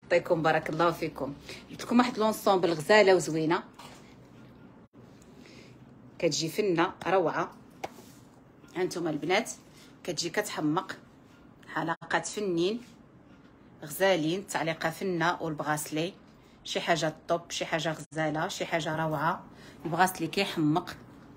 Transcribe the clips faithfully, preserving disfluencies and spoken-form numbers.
يعطيكم بارك الله فيكم. جبت لكم واحد لونسومبل غزاله وزوينه، كتجي فنه روعه. هانتوما البنات كتجي كتحمق، حلقات فنين غزالين، تعليقه فنه والبغاسلي شي حاجه طوب، شي حاجه غزاله، شي حاجه روعه. البغاسلي كيحمق.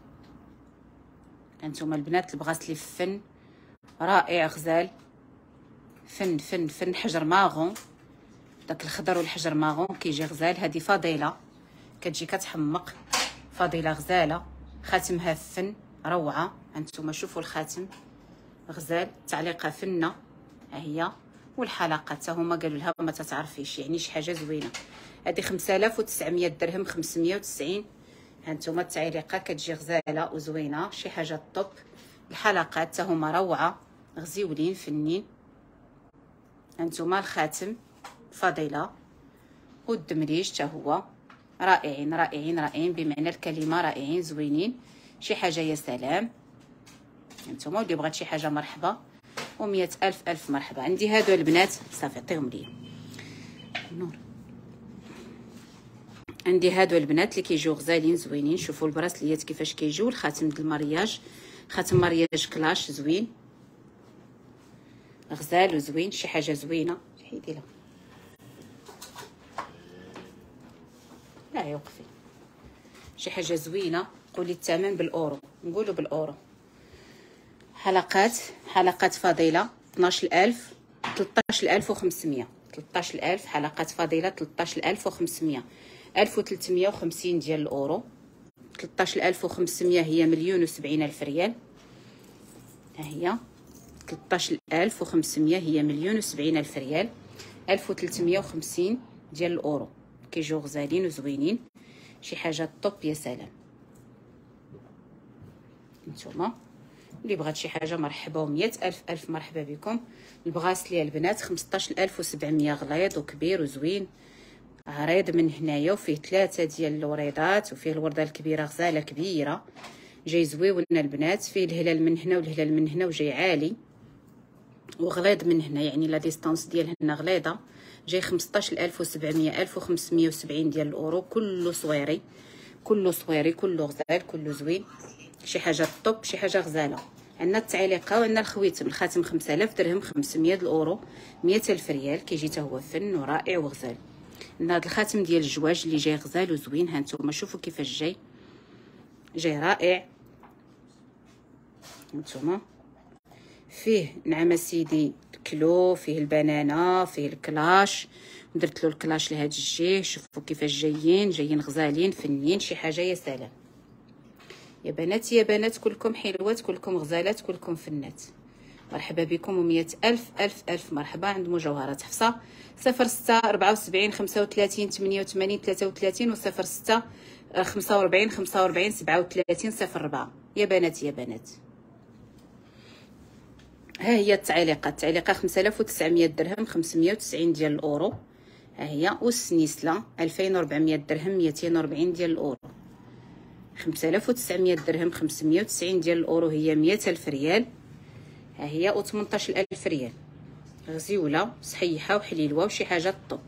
هانتوما البنات البغاسلي فن رائع، غزال فن فن فن حجر ماغون، داك الخضر والحجر ماغون كيجي غزال. هذه فضيله كتجي كتحمق، فضيله غزاله، خاتمها فن روعه. هانتوما شوفوا الخاتم غزال، تعليقه فنه ها هي، والحلقه حتى هما قالوا لها ما تتعرفيش، يعني شي حاجه زوينه. هذه خمسة آلاف وتسعمية درهم، خمسمية وتسعين. هانتوما التعليقه كتجي غزاله وزوينه، شي حاجه طوب. الحلقات حتى هما روعه غزيولين فنين. هانتوما الخاتم فضيله، والدمريج حتى هو رائعين رائعين رائعين بمعنى الكلمه، رائعين زوينين، شي حاجه يا سلام. هانتوما واللي بغات شي حاجه مرحبا، ومية الف الف مرحبا. عندي هادو البنات صافي عطيهم لي النور. عندي هادو البنات اللي كيجيو غزالين زوينين. شوفوا البراسليات كيفاش كيجيو، الخاتم ديال المارياج، خاتم مارياج كلاش زوين غزال وزوين، شي حاجه زوينه. حيدي لها لا يوقفي، شي حاجه زوينه. قولي الثمن بالاورو، نقولوا بالاورو. حلقات حلقات فضيله اثناش ألف، ثلاثطاش ألف وخمسمية، ثلاثطاش ألف حلقات فضيله، ثلاثطاش ألف وخمسمية، ألف وثلاثمية وخمسين ديال الاورو. ثلاثطاش ألف وخمسمية هي مليون وسبعين ألف ريال. ها هي ثلاثطاش ألف وخمسمية هي مليون وسبعين ألف ريال. ألف وثلاثمية وخمسين ديال الاورو. كيجيو غزالين وزوينين، شي حاجه طوب يا سلام. نتوما اللي بغات شي حاجه مرحبا، ومية الف الف مرحبا بكم. البغاسلي البنات خمسطاش ألف وسبعمية غليظ وكبير وزوين، عريض من هنايا، وفيه ثلاثه ديال الوريضات، وفيه الورده الكبيره غزاله كبيره، جاي زويون البنات. فيه الهلال من هنا والهلال من هنا، وجاي عالي وغليظ من هنا، يعني لا ديستانس ديال هنا غليظه. جاي خمسطاش ألف وسبعمية، ألف وخمسمية وسبعين ديال الاورو. كله صويري، كله صويري، كله غزال، كله زوين، شي حاجه طوب، شي حاجه غزاله. عندنا التعليقه وعندنا الخويتم. الخاتم خمسة آلاف درهم، خمسمية د الاورو، مية ألف ريال. كيجي حتى هو فن ورائع وغزال. عندنا هذا الخاتم ديال الجواج اللي جاي غزال وزوين. ها نتوما شوفوا كيفاش جاي، جاي رائع. نتوما فيه نعم سيدي الكلو، فيه البنانه، فيه الكلاش، درت له الكلاش لهاد الجهه. شوفوا كيفاش جايين، جايين غزالين فنين، شي حاجه يا سلام. يا بنات يا بنات كلكم حلوات، كلكم غزالات، كلكم فنات. مرحبا بكم ومية ألف ألف ألف مرحبا. عند مجوهرات حفصة صفر ستة أربعة وسبعين خمسة وثلاثين ثمانية وثمانين ثلاثة وثلاثين، وصفر ستة خمسة وربعين خمسة وربعين سبعة وثلاثين صفر ربعة. يا بنات يا بنات ها هي التعليقات. التعليقه خمسة آلاف وتسعمية درهم، خمسمية وتسعين ديال الاورو. ها هي. والسنيسله ألفين وأربعمية درهم، ميتين وأربعين ديال الاورو. خمسة آلاف وتسعمية درهم، خمسمية وتسعين ديال الاورو هي مية ألف ريال. ها هي. و ثمنطاش ألف ريال. غزيوله صحيحه وحليلوه وشي حاجه طوب.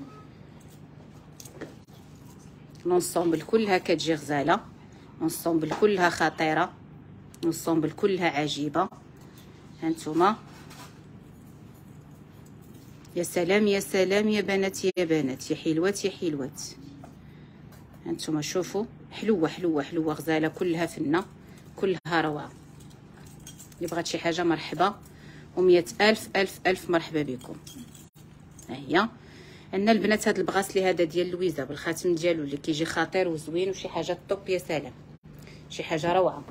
لونسومبل كلها كتجي غزاله، لونسومبل كلها خطيره، لونسومبل كلها عجيبه. هانتوما يا سلام يا سلام يا بنات يا بنات، يا حلوات يا حلوات. هانتوما شوفوا حلوه حلوه حلوه غزاله، كلها فنه، كلها روعه. اللي بغات شي حاجه مرحبا، ومية الف الف الف مرحبا بكم. ها هي. عندنا البنات هاد البغاسلي هذا ديال لويزا بالخاتم ديالو اللي كيجي خطير وزوين، وشي حاجه طوب يا سلام، شي حاجه روعه.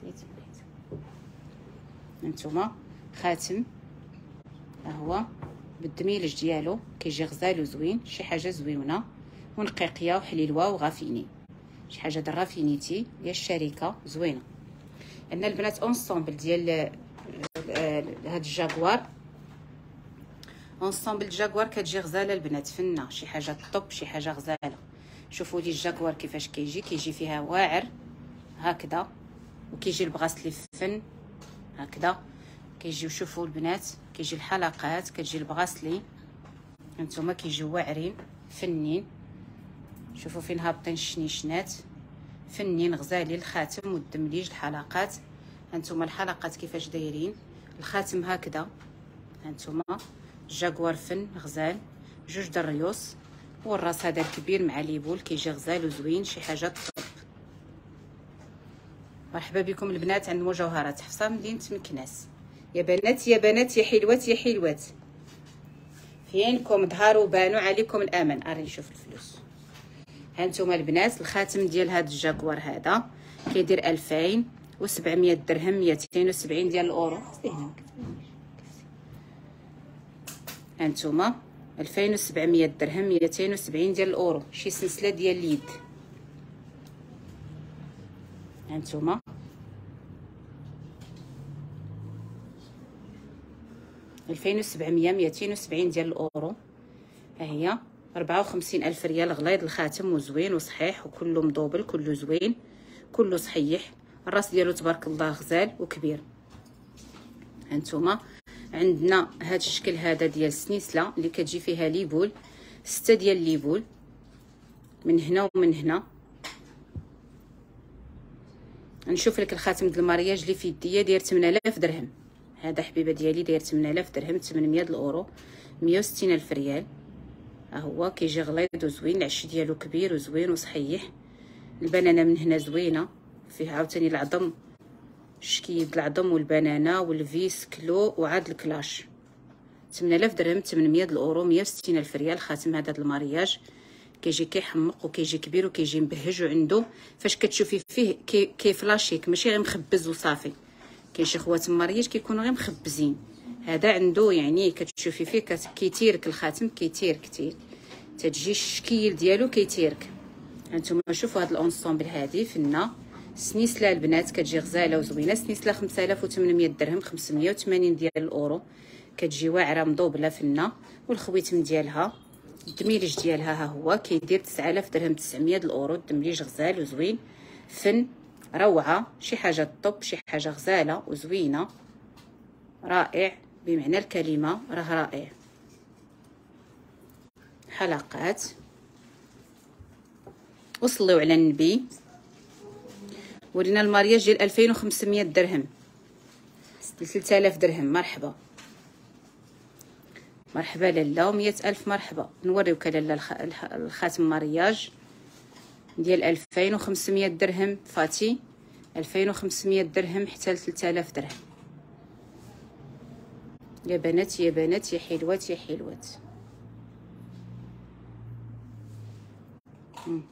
هانتوما خاتم ها هو بالدميلج ديالو، كيجي غزال وزوين، شي حاجه زويونه ونقيقيه وحليلوه وغافيني، شي حاجه د الرافينيتي ديال الشركه زوينه. عندنا البنات اونسومبل ديال هاد الجاكوار، اونسومبل جاكوار كتجي غزاله البنات فنه، شي حاجه طوب، شي حاجه غزاله. شوفوا لي الجاكوار كيفاش كيجي، كيجي فيها واعر هكذا، وكيجي البغاسلي فن هكذا كيجيو. شوفوا البنات كيجي الحلقات، كتجي البغاسلي هانتوما كيجيو واعرين فنين. شوفوا فين هابطين الشنيشنات، فنين غزالين. الخاتم والدمليج الحلقات، هانتوما الحلقات كيفاش دايرين، الخاتم هكذا. هانتوما جاكوار فن غزال، جوج د الريوس، والراس هذا الكبير مع ليبول كيجي غزال وزوين، شي حاجه طب. مرحبا بكم البنات عند مجوهرات حفصه مدينه مكناس. يا بنات يا بنات يا حلوات يا حلوات، فينكم ظهروا بانوا عليكم الامان. اري نشوف الفلوس. هانتوما البنات الخاتم ديال هاد الجاكوار هذا كيدير ألفين وسبعمية درهم، ميتين وسبعين ديال الاورو. هانتوما ألفين وسبعمية درهم، ميتين وسبعين ديال الاورو، شي سلسله ديال اليد. هانتوما ألفين وسبعمية، ميتين وسبعين ديال الاورو. ها هي أربعة وخمسين ألف ريال غليظ الخاتم وزوين وصحيح وكله مضوبل، كله زوين كله صحيح. الراس ديالو تبارك الله غزال وكبير. هانتوما عندنا هاد الشكل هذا ديال السنيسله اللي كتجي فيها ليبول، ستة ديال ليبول من هنا ومن هنا. نشوف لك الخاتم ديال المارياج اللي في يديا داير ثمانية آلاف درهم. هذا حبيبه ديالي داير ثمانية آلاف درهم، ثمنمية د الاورو، مية وستين ألف ريال. ها هو كيجي غليظ وزوين، العش ديالو كبير وزوين وصحيح. البنانه من هنا زوينه، فيه عاوتاني العظم، شكيد العظم والبنانه والفيس كلو وعاد الكلاش. ثمانية آلاف درهم، ثمنمية د الاورو، مية وستين ألف ريال. خاتم هذا د المارياج كيجي كيحمق وكيجي كبير وكيجي مبهج، وعنده فاش كتشوفي فيه كي كيفلاشيك، ماشي غير مخبز وصافي. كاين شي خوات المارياج كيكونوا غير مخبزين، هذا عنده يعني كتشوفي فيه كيتيرك الخاتم، كيتير كتير، تتجي الشكيل ديالو كيتيرك. هانتوما شوفوا هذا الانصومبل هذه فنه سنيسله البنات، كتجي غزاله وزوينه. سنيسله خمسة آلاف وثمنمية درهم، خمسمية وثمانين ديال الاورو، كتجي واعره مضوبله فنه. والخويتم ديالها الدميليج ديالها ها هو كيدير تسعة آلاف درهم، تسعمية د الاورو. الدمليج غزال وزوين فن روعه، شي حاجه طب، شي حاجه غزاله وزوينه، رائع بمعنى الكلمه، راه رائع. حلقات وصلوا على النبي. ورينا المارياج ديال ألفين وخمسمية درهم، ثلاثة آلاف درهم. مرحبا مرحبا لاله، ومية ألف مرحبا. نوريوك لاله الخاتم مارياج ديال ألفين وخمسمية درهم فاتي، ألفين وخمسمية درهم حتى ل ثلاثة آلاف درهم. يا بنات يا بنات يا حلوات يا حلوات. مم.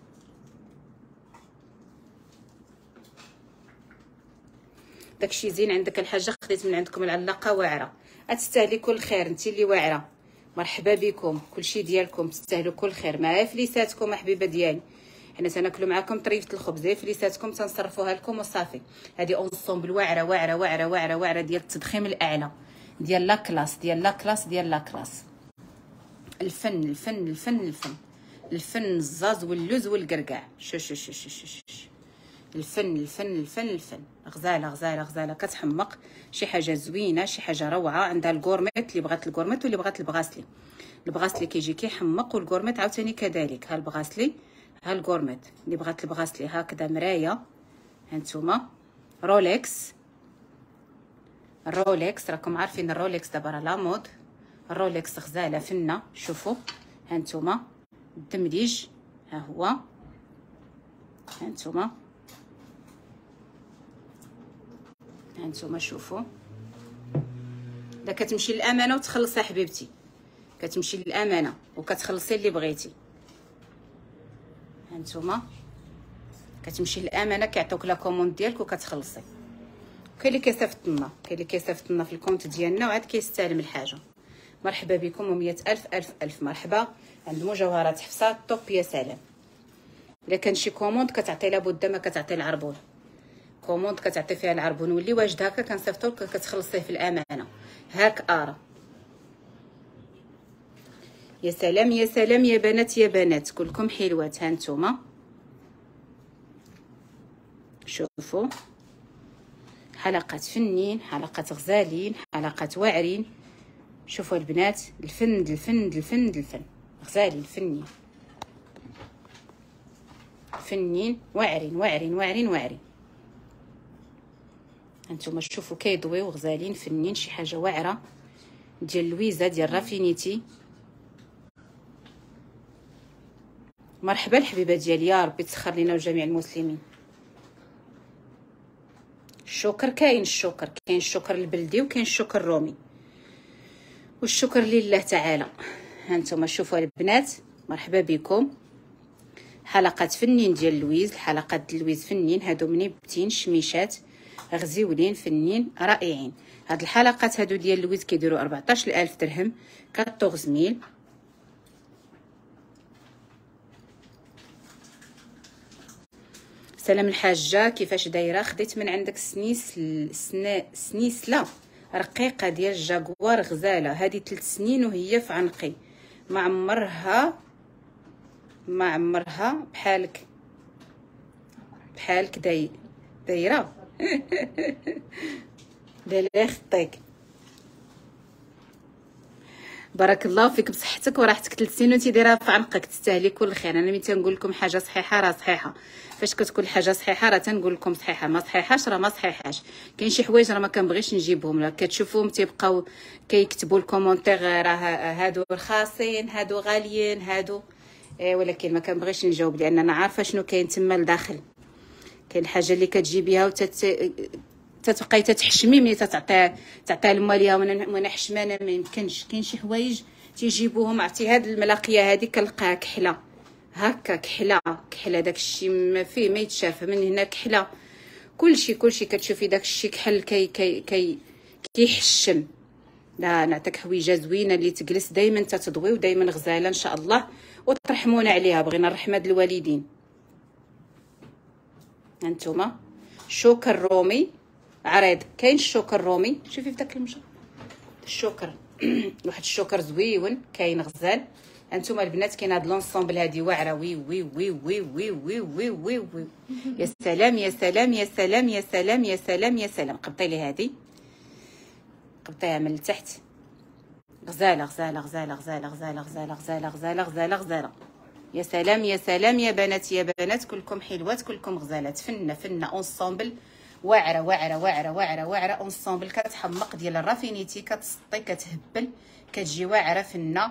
داكشي زين. عندك الحاجه خديت من عندكم العلاقه واعره، تستاهلي كل خير، انت اللي واعره. مرحبا بكم، كلشي ديالكم تستاهلوا كل خير. مع فليساتكم حبيبه ديالي، حنا تناكلوا معاكم طريفه الخبز، فليساتكم تنصرفوها لكم وصافي. هذه اونصومبل واعره واعره واعره واعره واعره ديال التضخيم الاعلى، ديال لا كلاس ديال لا كلاس ديال لا كلاس. الفن الفن الفن الفن الفن الزاز واللوز والقرقاع. شو شو شو شو شو الفن الفن الفن الفن غزاله غزاله غزاله، كتحمق، شي حاجه زوينه، شي حاجه روعه. عندها الكورميت اللي بغات الكورميت واللي بغات البغاسلي. البغاسلي كيجي كيحمق، والكورميت عاوتاني كذلك. ها البغاسلي ها الكورميت اللي بغات البغاسلي هكذا مرايه. هانتوما رولكس، الرولكس راكم عارفين الرولكس دابا راه لا مود. الرولكس غزاله فنه. شوفوا هانتوما الدمليج ها هو، هانتوما هانتوما شوفوا. دا كتمشي للامانه وتخلصي حبيبتي، كتمشي للامانه وكتخلصي اللي بغيتي. هانتوما كتمشي للامانه، كيعطوك لا كوموند ديالك وكتخلصي. كاين اللي كيصيفط لنا، كاين اللي كيصيفط لنا في الكونت ديالنا وعاد كيستلم الحاجه. مرحبا بكم ومية ألف ألف ألف مرحبا. عند مجوهرات حفصه طوب يا سلام. الا كان شي كوموند كتعطي لابد ما كتعطي العربون، كوموند كتعطي فيها العربون واللي واجد هكا كنصيفطو لك كتخلصيه في الامانه. هاك ارا. يا سلام يا سلام يا بنات يا بنات كلكم حلوات. هانتوما شوفوا حلقات فنين، حلقات غزالين، حلقات واعرين، شوفوا البنات الفن الفن الفن الفن غزالين الفنين فنين واعرين واعرين واعرين واعرين. هانتوما شوفوا كيضويو غزالين فنين شي حاجه واعره ديال لويزا ديال رافينيتي. مرحبا الحبيبه ديالي، يا ربي تسخر لينا وجميع المسلمين. الشكر كاين، الشكر كاين، الشكر البلدي وكاين الشكر الرومي، والشكر لله تعالى. هانتوما شوفوا البنات مرحبا بكم. حلقات فنين ديال لويز، الحلقات ديال لويز فنين، هادو منبتين شميشات غزيولين فنين رائعين. هاد الحلقات هادو ديال لويز كيديروا أربعطاش ألف درهم، أربعطاش ميل. سلام الحاجه، كيفاش دايره؟ خديت من عندك سنيس سنا سنيسله رقيقه ديال الجاكوار غزاله، هذه ثلاث سنين وهي في عنقي، ما عمرها ما عمرها بحالك بحالك داي دايره لا خطيك. بارك الله فيك بصحتك وراحتك، ثلاث سنين وانتي دايره في عنقك، تستاهلي كل خير. انا ملي تنقول لكم حاجه صحيحه راه صحيحه، فاش كتكون حاجه صحيحه راه تنقول لكم صحيحه، ما صحيحاش راه ما صحيحاش. كاين شي حوايج راه ما كنبغيش نجيبهم، لا كتشوفوهم تيبقاو كيكتبوا الكومونتير راه هادو رخاصين هادو غاليين هادو، إيه ولكن ما كنبغيش نجاوب لان انا عارفه شنو كاين تما لداخل. كاين الحاجه اللي كتجيبيها وتت تتبقاي تتحشمي ملي تتعطيها تعطيها لماليها، وانا حشمانه ما يمكنش. كاين شي حوايج تيجيبوهم، عرفتي هاد الملاقيه هادي كنلقاها كحله هكا، كحله كحله داكشي ما فيه ما يتشاف، من هنا كحله كلشي كلشي كتشوفي داكشي كحل كي كي كي كيحشم. لا نعطيك حويجه زوينه اللي تجلس دائما تتضوي ودائما غزاله ان شاء الله، وترحمونا عليها، بغينا الرحمه د الوالدين. هانتوما شوكر رومي عريض، كاين الشوكر الرومي، شوفي في داك المجر الشوكر واحد الشوكر زويون كاين غزال. هانتوما البنات كاين هاد لونسومبل هادي واعره، وي وي وي وي وي وي وي وي وي يا سلام يا سلام يا سلام يا سلام يا سلام يا سلام. قبطي لي هادي، قبطيها من التحت، غزاله غزاله غزاله غزاله غزاله غزاله غزاله غزاله غزاله غزاله. يا سلام يا سلام يا بنات يا بنات، كلكم حلوات كلكم غزالات. فنه فنه اونسومبل واعره واعره واعره واعره واعره اونسومبل، كتحمق ديال الرافينيتي، كتسطي كتهبل، كتجي واعره فنه.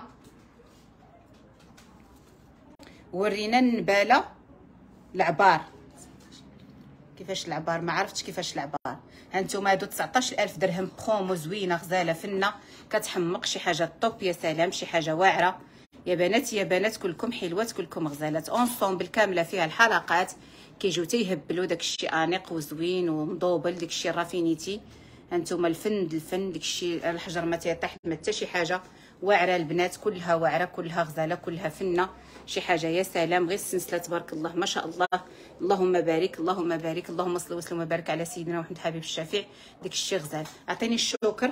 ورينا النباله العبار، كيفاش العبار ما عرفتش كيفاش العبار. هانتوما هادو تسعطاش ألف درهم برومو زوينه غزاله فنه كتحمق، شي حاجه طوب. يا سلام شي حاجه واعره يا بنات يا بنات، كلكم حلوات كلكم غزالات. اونسومبل كامله فيها الحلقات كيجيو تيهبلوا داكشي انيق وزوين ومضوبل، داكشي رافينيتي. هانتوما الفن الفن داكشي الحجر ما تيطيح ما حتى شي حاجه واعره البنات، كلها واعره كلها غزاله كلها فنه، شي حاجه يا سلام. غير السلسله تبارك الله ما شاء الله، اللهم بارك اللهم بارك، اللهم صل وسلم وبارك على سيدنا محمد حبيب الشفيع. داكشي غزال. عطيني الشوكر،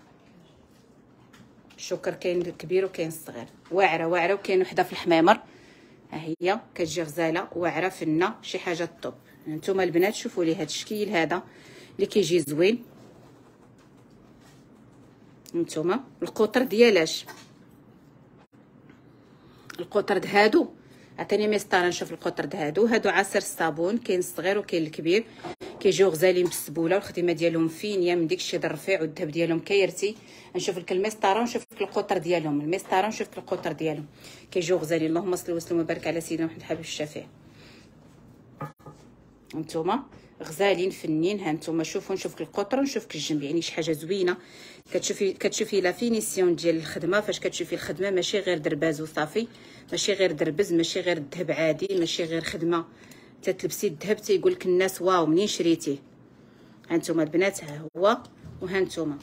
الشوكر كاين الكبير وكاين الصغير، واعره واعره، وكاين وحده في الحمامر ها هي كتجي غزاله واعره فنه، شي حاجه طوب. نتوما البنات شوفوا لي هذا الشكل هذا اللي كيجي زوين. نتوما القطر ديالاش القطر د هادو، عطيني مسطره نشوف القطر د هادو. هادو عصير الصابون، كاين الصغير وكاين الكبير، كيجيو غزالين بالسبوله والخدمه ديالهم فينيه من داكشي د الرفيع والذهب ديالهم كيرتي. نشوف لك المسطره ونشوف لك القطر ديالهم، المسطره ونشوف لك القطر ديالهم، كيجيو غزالين. اللهم صل وسلم وبارك على سيدنا محمد حبيب الشفيع. هانتوما غزالين فنين. هانتوما شوفوا نشوف لك القطر ونشوف لك الجنب، يعني شي حاجه زوينه. كتشوفي كتشوفي لا فينيسيون ديال الخدمه، فاش كتشوفي الخدمه ماشي غير درباز وصافي، ماشي غير دربز، ماشي غير الذهب عادي، ماشي غير خدمه تتلبسي الذهب تيقول لك الناس واو منين شريتيه. هانتوما البنات ها هو، وهانتوما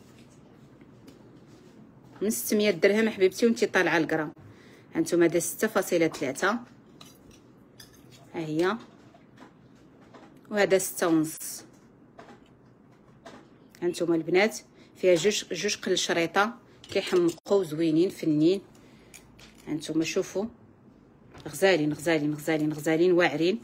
من ستمية درهم حبيبتي وانتي طالعه الغرام. هانتوما هذا ستة فاصلة ثلاثة ها هي، وهذا ستة ونص. هانتوما البنات فيها جوج جوج قل شريطه كيحمقوا زوينين فنين. هانتوما شوفوا غزالين غزالين غزالين غزالين واعرين.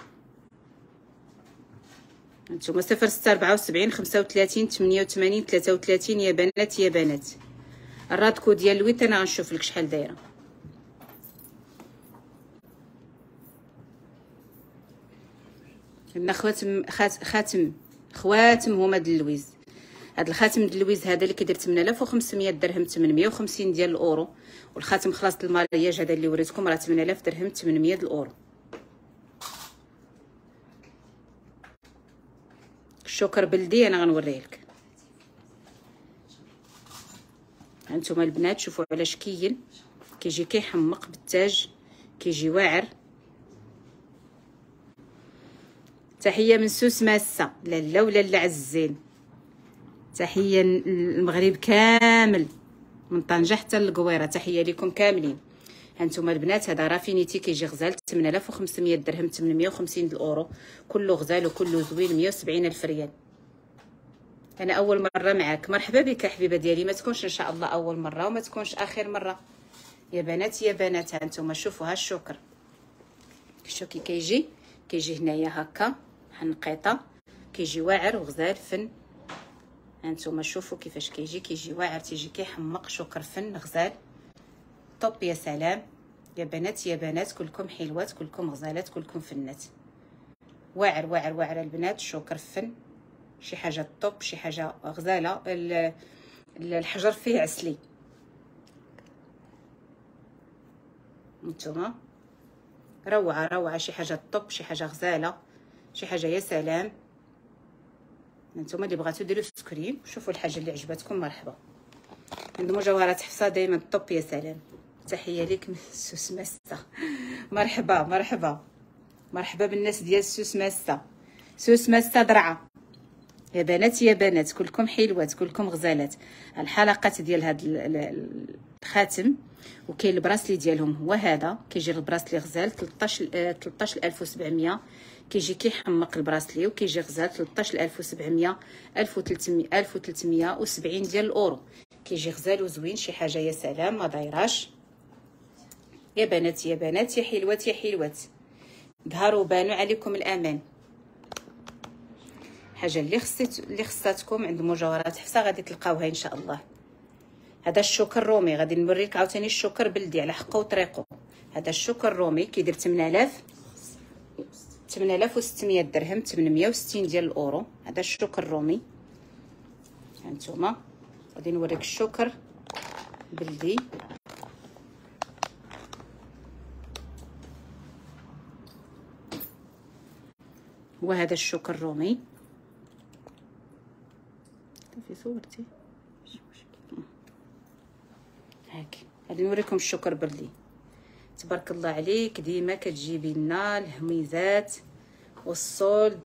هانتوما صفر ستة أربعة وسبعين خمسة وثلاثين ثمانية وثمانين ثلاثة وثلاثين يا بنات يا بنات. الرادكو ديال لويت انا غنشوف لك شحال دايره. عندنا خواتم خاتم خواتم هما د اللويز. هاد الخاتم د اللويز هذا اللي كيدير ثمانية آلاف وخمسمية درهم ثمانمية وخمسين ديال الاورو، والخاتم خلاص المارياج هذا اللي وريتكم راه ثمانية آلاف درهم ثمنمية د الاورو. الشوكر بلدي انا غنوريه لك. هانتوما البنات شوفوا على شكيل كيجي كيحمق بالتاج، كيجي واعر. تحيه من سوس ماسه لاله ولا لا عزين، تحيه المغرب كامل من طنجه حتى للقويره، تحيه لكم كاملين. هانتوما البنات هذا رافينيتي كيجي غزال ثمانية آلاف وخمسمية درهم ثمنمية وخمسين د الاورو، كله غزال وكله زوين مية وسبعين الف ريال. انا اول مره معاك، مرحبا بك حبيبه ديالي، ما تكونش ان شاء الله اول مره وما تكونش اخر مره يا بنات يا بنات. هانتوما شوفوا ها الشكر، شوفوا كي كيجي كيجي هنايا هكا حنقيطه، كيجي واعر وغزال فن. هانتوما شوفوا كيفاش كيجي كيجي واعر، تيجي كيحمق، شكر فن غزال طوب. يا سلام يا بنات يا بنات، كلكم حلوات كلكم غزالات كلكم فنات، واعر واعر واعر البنات، شكر فن شي حاجه طوب شي حاجه غزاله. الحجر فيه عسلي. نتوما روعه روعه، شي حاجه طوب شي حاجه غزاله شي حاجه يا سلام. نتوما اللي بغاتو ديروا سكريم، شوفوا الحاجه اللي عجبتكم مرحبا. عند مجوهرات حفصه دائما طوب يا سلام. تحيه ليك من سوس ماسه، مرحبا مرحبا مرحبا بالناس ديال سوس ماسه. سوس ماسه درعه يا بنات يا بنات، كلكم حلوات كلكم غزالات. الحلقات ديال هاد الخاتم وكاين البراسلي ديالهم هو هذا، كيجي البراسلي غزال ثلاثطاش ألف وسبعمية، كيجي كيحمق البراسلي وكيجي غزال ثلاثطاش ألف وسبعمية ألف وثلاثمية وسبعين ديال الاورو، كيجي غزال وزوين شي حاجه يا سلام ما دايراش. يا بنات يا بنات يا حلوات يا حلوات، ظهروا بانوا عليكم الامان. حاجه اللي خصت اللي خصاتكم عند مجوهرات حفصه غادي تلقاوها ان شاء الله. هذا الشوكر الرومي غادي نوريك عاوتاني الشوكر بلدي على حقه وطريقه. هذا الشوكر الرومي كيدير ثمانية آلاف ثمانية آلاف وستمية درهم ثمنمية وستين ديال الاورو. هذا الشوكر الرومي. هانتوما غادي نوريك الشوكر بلدي. وهذا الشوكر الرومي في صورتي هاكي. غادي نوريكم الشوكر بلدي. تبارك الله عليك، ديما كتجيبي لنا الهميزات والصولد.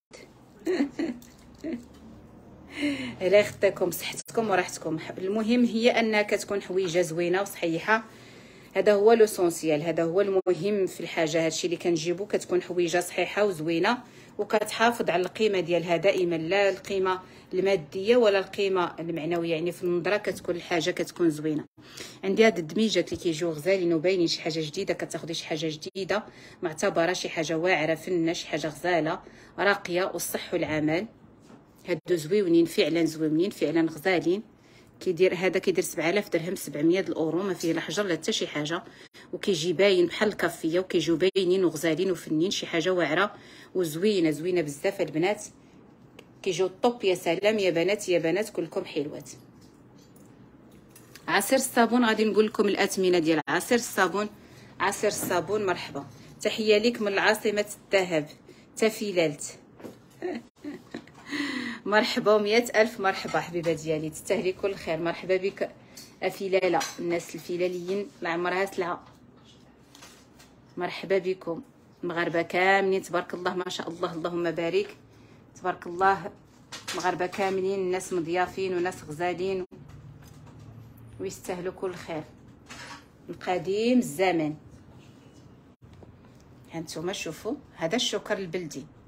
الله يخطيكم صحتكم وراحتكم. المهم هي انها كتكون حويجه زوينه وصحيحه، هذا هو لوسونسيال، هذا هو المهم في الحاجه. هادشي اللي كنجيبو كتكون حويجه صحيحه وزوينه وكتحافظ على القيمه ديالها دائما، لا القيمه الماديه ولا القيمه المعنويه، يعني في النظره كتكون الحاجه كتكون زوينه. عندي هاد الدميجات اللي كيجيو غزالين وباينين شي حاجه جديده، كتاخدي شي حاجه جديده معتبره، شي حاجه واعره فنه، شي حاجه غزاله راقيه والصح والعمل. هادو زويونين فعلا زويونين فعلا غزالين. كيدير هذا كيدير سبعة آلاف درهم سبعمية د الاورو، ما فيه لا حجر لا حتى شي حاجه، وكيجي باين بحال الكافيه وكيجيو باينين وغزالين وفنين، شي حاجه واعره وزوينه زوينه بزاف البنات. كيجيو طوب يا سلام يا بنات يا بنات كلكم حلوات. عصير الصابون غادي نقول لكم الاثمنه ديال عصير الصابون. عصير الصابون مرحبا، تحيه ليك من العاصمه الذهب تفيلالت. مرحبا ومئة ألف مرحبا حبيبه ديالي، تستاهلي كل خير. مرحبا بك افلاله، الناس الفلاليين لا عمرها سلعه. مرحبا بكم المغاربه كاملين، تبارك الله ما شاء الله اللهم بارك، تبارك الله المغاربه كاملين، الناس مضيافين وناس غزالين ويستاهلوا كل خير. القديم الزمان. هانتوما شوفوا هذا الشوكر البلدي،